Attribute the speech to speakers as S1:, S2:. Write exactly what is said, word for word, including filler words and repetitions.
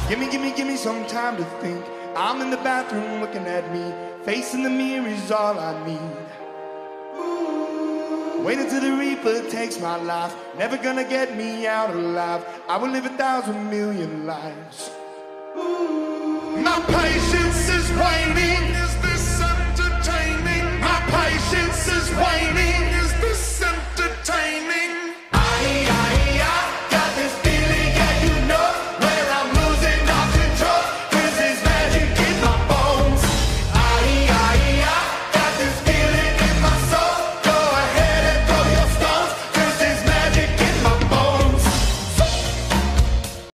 S1: Gimme, gimme, gimme some time to think. I'm in the bathroom looking at me. Facing the mirror is all I need. Wait until the Reaper takes my life. Never gonna get me out alive. I will live a thousand million lives. My patience is waning.